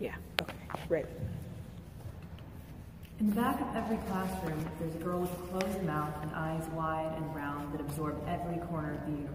Yeah, okay, ready. In the back of every classroom, there's a girl with a closed mouth and eyes wide and round that absorb every corner of the universe.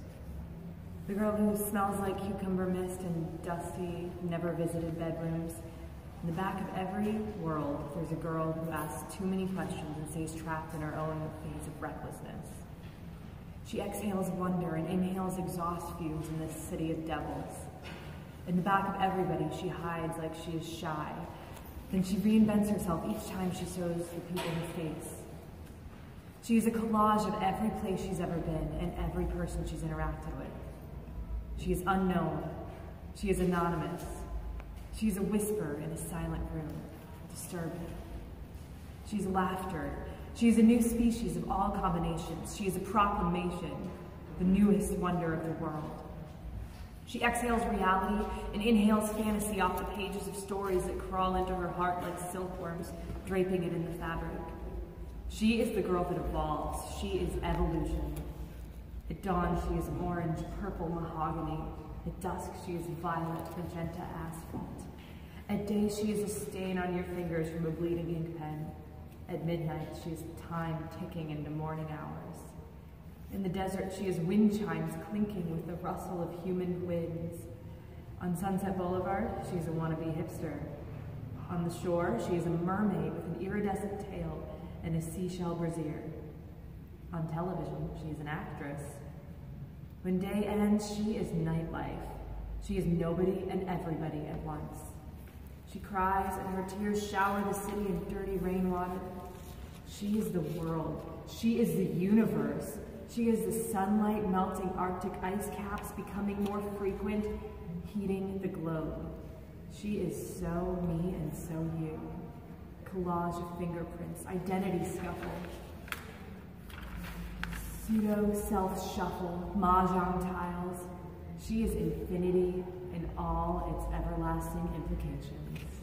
The girl who smells like cucumber mist and dusty, never visited bedrooms. In the back of every world, there's a girl who asks too many questions and stays trapped in her own phase of recklessness. She exhales wonder and inhales exhaust fumes in this city of devils. In the back of everybody, she hides like she is shy. Then she reinvents herself each time she shows the people her face. She is a collage of every place she's ever been and every person she's interacted with. She is unknown. She is anonymous. She is a whisper in a silent room, disturbing. She is laughter. She is a new species of all combinations. She is a proclamation, the newest wonder of the world. She exhales reality and inhales fantasy off the pages of stories that crawl into her heart like silkworms, draping it in the fabric. She is the girl that evolves. She is evolution. At dawn, she is orange, purple mahogany. At dusk, she is violet, magenta asphalt. At day, she is a stain on your fingers from a bleeding ink pen. At midnight, she is time ticking into morning hours. In the desert, she is wind chimes clinking with the rustle of human winds. On Sunset Boulevard, she is a wannabe hipster. On the shore, she is a mermaid with an iridescent tail and a seashell brassiere. On television, she is an actress. When day ends, she is nightlife. She is nobody and everybody at once. She cries and her tears shower the city in dirty rainwater. She is the world. She is the universe. She is the sunlight melting Arctic ice caps, becoming more frequent, heating the globe. She is so me and so you. Collage of fingerprints, identity scuffle. Pseudo-self-shuffle, mahjong tiles. She is infinity in all its everlasting implications.